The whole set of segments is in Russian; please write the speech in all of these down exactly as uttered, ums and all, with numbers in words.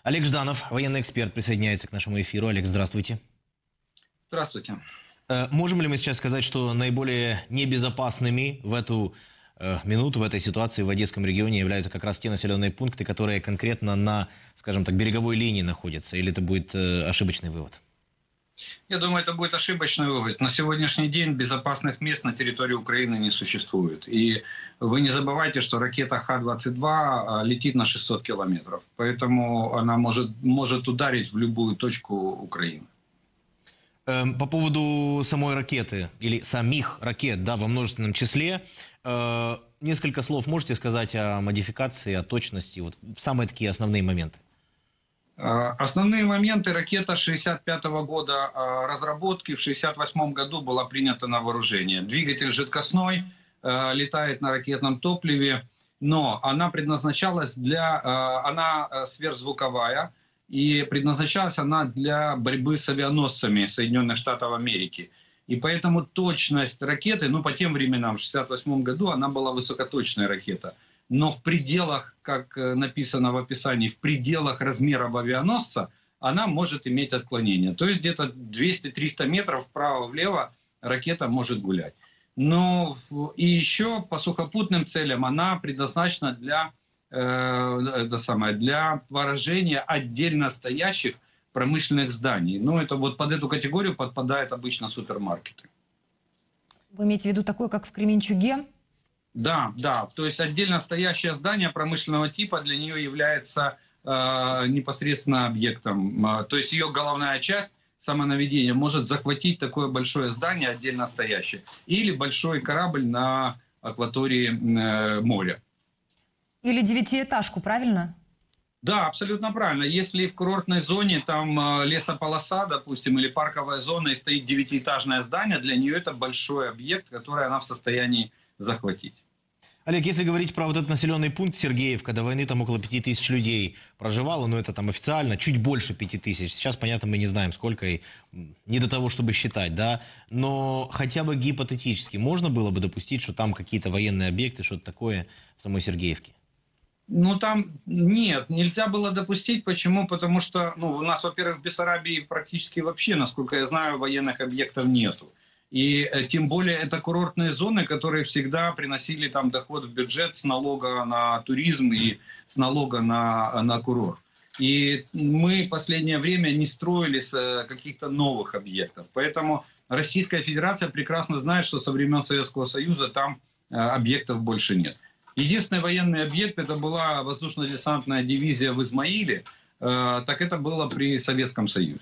Олег Жданов, военный эксперт, присоединяется к нашему эфиру. Олег, здравствуйте. Здравствуйте. Можем ли мы сейчас сказать, что наиболее небезопасными в эту э, минуту, в этой ситуации в Одесском регионе являются как раз те населенные пункты, которые конкретно на, скажем так, береговой линии находятся? Или это будет э, ошибочный вывод? Я думаю, это будет ошибочный вывод. На сегодняшний день безопасных мест на территории Украины не существует. И вы не забывайте, что ракета Х двадцать два летит на шестьсот километров. Поэтому она может, может ударить в любую точку Украины. По поводу самой ракеты, или самих ракет, да, во множественном числе, э, несколько слов можете сказать о модификации, о точности, вот самые такие основные моменты? Основные моменты: ракета шестьдесят пятого года разработки, в шестьдесят восьмом году была принята на вооружение. Двигатель жидкостной, летает на ракетном топливе, но она предназначалась для, она сверхзвуковая, и предназначалась она для борьбы с авианосцами Соединенных Штатов Америки. И поэтому точность ракеты, ну по тем временам, в шестьдесят восьмом году, она была высокоточная ракета. Но в пределах, как написано в описании, в пределах размеров авианосца она может иметь отклонение. То есть где-то двести-триста метров вправо-влево ракета может гулять. Но и еще по сухопутным целям она предназначена для, э, это самое, для поражения отдельно стоящих промышленных зданий. Но это вот под эту категорию подпадают обычно супермаркеты. Вы имеете в виду такое, как в Кременчуге? Да, да. То есть отдельно стоящее здание промышленного типа для нее является э, непосредственно объектом. То есть ее головная часть, самонаведение, может захватить такое большое здание отдельно стоящее. Или большой корабль на акватории э, моря. Или девятиэтажку, правильно? Да, абсолютно правильно. Если в курортной зоне там э, лесополоса, допустим, или парковая зона, и стоит девятиэтажное здание, для нее это большой объект, который она в состоянии захватить. Олег, если говорить про вот этот населенный пункт Сергеевка, до войны там около пяти тысяч людей проживало, но это там официально чуть больше пяти тысяч. Сейчас, понятно, мы не знаем сколько, и не до того, чтобы считать, да. Но хотя бы гипотетически можно было бы допустить, что там какие-то военные объекты, что-то такое в самой Сергеевке? Ну там нет, нельзя было допустить. Почему? Потому что ну, у нас, во-первых, в Бессарабии практически вообще, насколько я знаю, военных объектов нету. И тем более это курортные зоны, которые всегда приносили там доход в бюджет с налога на туризм и с налога на, на курорт. И мы в последнее время не строили каких-то новых объектов. Поэтому Российская Федерация прекрасно знает, что со времен Советского Союза там объектов больше нет. Единственный военный объект — это была воздушно-десантная дивизия в Измаиле. Так это было при Советском Союзе.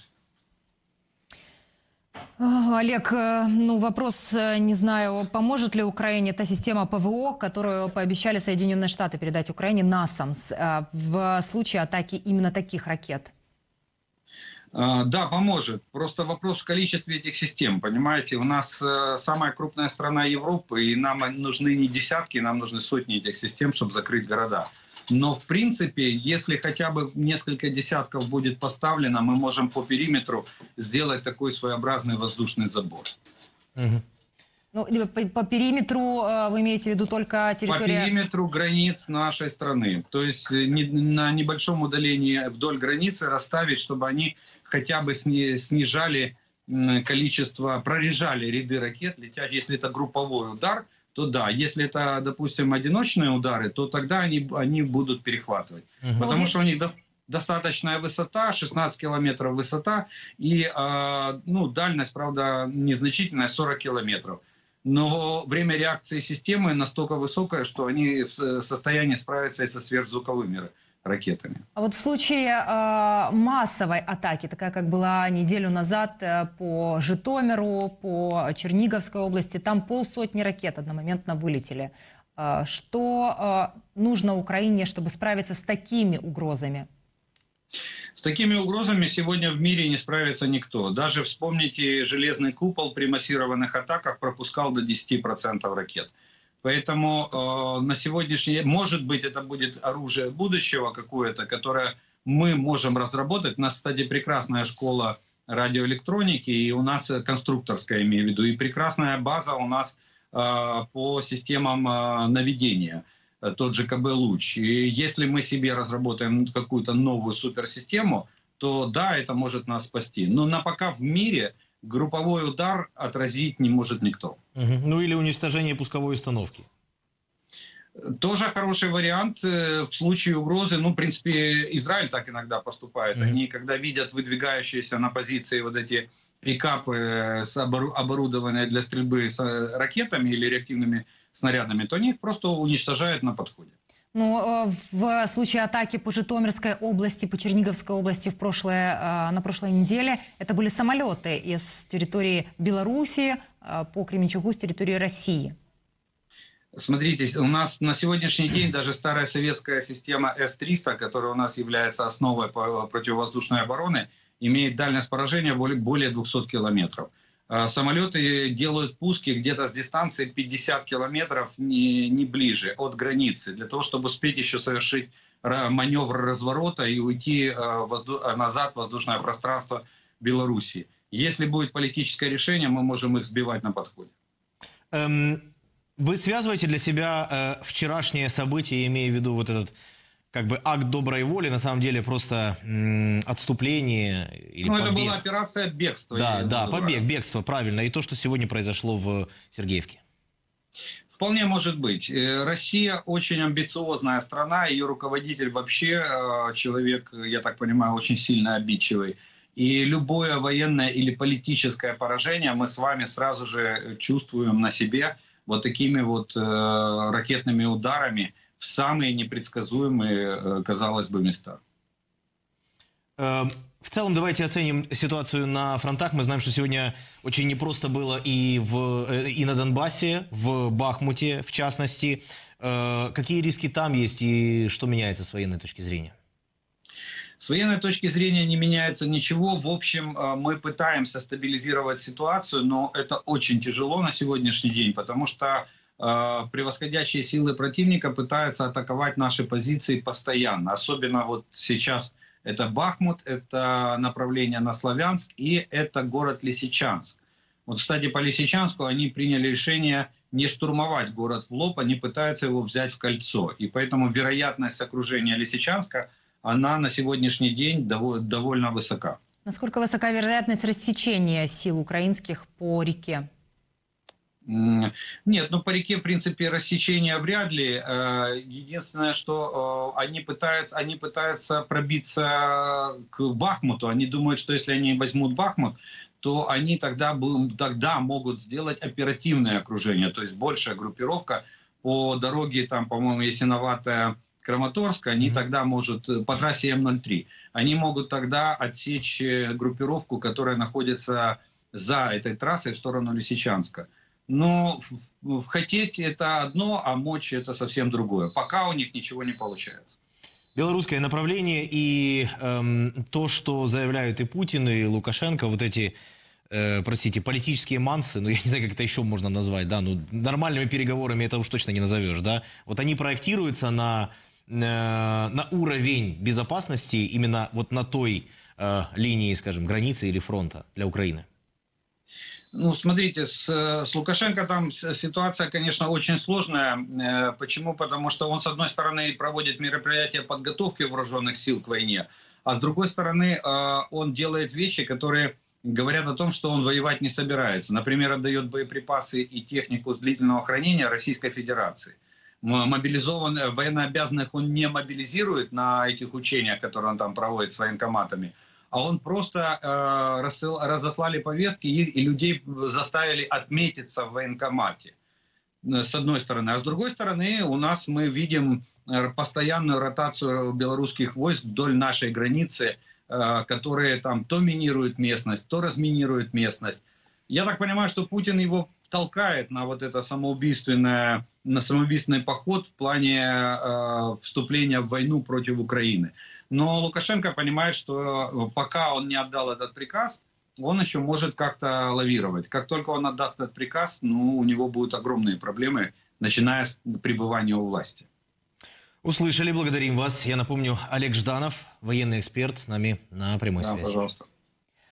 Олег, ну вопрос, не знаю, поможет ли Украине та система ПВО, которую пообещали Соединенные Штаты передать Украине, насамс, в случае атаки именно таких ракет? Да, поможет. Просто вопрос в количестве этих систем. Понимаете, у нас самая крупная страна Европы, и нам нужны не десятки, нам нужны сотни этих систем, чтобы закрыть города. Но в принципе, если хотя бы несколько десятков будет поставлено, мы можем по периметру сделать такой своеобразный воздушный забор. Угу. Ну, по, по периметру вы имеете в виду только территорию... По периметру границ нашей страны. То есть не, на небольшом удалении вдоль границы расставить, чтобы они хотя бы сни, снижали количество, прорежали ряды ракет, летят. Если это групповой удар, то да. Если это, допустим, одиночные удары, то тогда они, они будут перехватывать. Угу. Потому вот что у них до, достаточная высота, шестнадцать километров высота, и э, ну, дальность, правда, незначительная, сорок километров. Но время реакции системы настолько высокое, что они в состоянии справиться и со сверхзвуковыми ракетами. А вот в случае э, массовой атаки, такая как была неделю назад э, по Житомиру, по Черниговской области, там полсотни ракет одномоментно вылетели. Э, что э, нужно Украине, чтобы справиться с такими угрозами? С такими угрозами сегодня в мире не справится никто. Даже вспомните, железный купол при массированных атаках пропускал до десяти процентов ракет. Поэтому э, на сегодняшний день, может быть, это будет оружие будущего какое-то, которое мы можем разработать. У нас, кстати, прекрасная школа радиоэлектроники, и у нас конструкторская, имею в виду, и прекрасная база у нас э, по системам э, наведения. э, тот же КБ «Луч». И если мы себе разработаем какую-то новую суперсистему, то да, это может нас спасти. Но на пока в мире групповой удар отразить не может никто. Мгм. Ну или уничтожение пусковой установки. Тоже хороший вариант э, в случае угрозы. Ну, в принципе, Израиль так иногда поступает. Мгм. Они, когда видят выдвигающиеся на позиции вот эти пикапы, э, с обору- оборудованные для стрельбы с э, ракетами или реактивными снарядами, то они их просто уничтожают на подходе. Ну, э, в случае атаки по Житомирской области, по Черниговской области в прошлое, э, на прошлой неделе, это были самолеты из территории Белоруссии э, по Кременчугу с территории России. Смотрите, у нас на сегодняшний день даже старая советская система эс триста, которая у нас является основой по- противовоздушной обороны, имеет дальность поражения более, более двухсот километров. А самолеты делают пуски где-то с дистанции пятьдесят километров, не, не ближе от границы, для того, чтобы успеть еще совершить ра- маневр разворота и уйти э, возду- назад в воздушное пространство Белоруссии. Если будет политическое решение, мы можем их сбивать на подходе. Эм, Вы связываете для себя э, вчерашнее событие, имея в виду вот этот как бы акт доброй воли, на самом деле просто м, отступление или Ну, это побег? была операция бегства. я Да, ее да, называю. побег, бегство, правильно. И то, что сегодня произошло в Сергеевке. Вполне может быть. Э, Россия очень амбициозная страна, ее руководитель вообще э, человек, я так понимаю, очень сильно обидчивый. И любое военное или политическое поражение мы с вами сразу же чувствуем на себе вот такими вот э, ракетными ударами в самые непредсказуемые, э, казалось бы, места. Э, В целом, давайте оценим ситуацию на фронтах. Мы знаем, что сегодня очень непросто было и, в, э, и на Донбассе, в Бахмуте, в частности. Э, Какие риски там есть и что меняется с военной точки зрения? С военной точки зрения не меняется ничего. В общем, э, мы пытаемся стабилизировать ситуацию, но это очень тяжело на сегодняшний день, потому что э, превосходящие силы противника пытаются атаковать наши позиции постоянно. Особенно вот сейчас это Бахмут, это направление на Славянск и это город Лисичанск. Вот, кстати, по Лисичанску они приняли решение не штурмовать город в лоб, они пытаются его взять в кольцо. И поэтому вероятность окружения Лисичанска, она на сегодняшний день дово- довольно высока. Насколько высока вероятность рассечения сил украинских по реке? М, Нет, ну по реке, в принципе, рассечения вряд ли. Э, Единственное, что э, они пытаются, они пытаются пробиться к Бахмуту. Они думают, что если они возьмут Бахмут, то они тогда, бу- тогда могут сделать оперативное окружение, то есть большая группировка по дороге, там, по-моему, Ясиноватая, Краматорск, они Мгм. тогда может э, по трассе М ноль три, они могут тогда отсечь э, группировку, которая находится за этой трассой в сторону Лисичанска. Но в- в- хотеть это одно, а мочь это совсем другое. Пока у них ничего не получается. Белорусское направление и эм, то, что заявляют и Путин, и Лукашенко, вот эти, э, простите, политические мансы, ну я не знаю, как это еще можно назвать, да, ну нормальными переговорами это уж точно не назовешь, да, вот они проектируются на, э, на уровень безопасности именно вот на той э, линии, скажем, границы или фронта для Украины. Ну, смотрите, с, с Лукашенко там с- ситуация, конечно, очень сложная. Э, Почему? Потому что он, с одной стороны, проводит мероприятия подготовки вооруженных сил к войне, а с другой стороны, э, он делает вещи, которые говорят о том, что он воевать не собирается. Например, отдает боеприпасы и технику с длительного хранения Российской Федерации. М- Мобилизованных, военнообязанных он не мобилизирует на этих учениях, которые он там проводит с военкоматами, а он просто э, рассыл- разослали повестки и, и людей заставили отметиться в военкомате, э, с одной стороны. А с другой стороны, у нас мы видим э, постоянную ротацию белорусских войск вдоль нашей границы, э, которые там то минируют местность, то разминируют местность. Я так понимаю, что Путин его толкает на вот это самоубийственное, на самоубийственный поход в плане э, вступления в войну против Украины. Но Лукашенко понимает, что пока он не отдал этот приказ, он еще может как-то лавировать. Как только он отдаст этот приказ, ну, у него будут огромные проблемы, начиная с пребывания у власти. Услышали, благодарим вас. Я напомню, Олег Жданов, военный эксперт, с нами на прямой Да, связи. пожалуйста.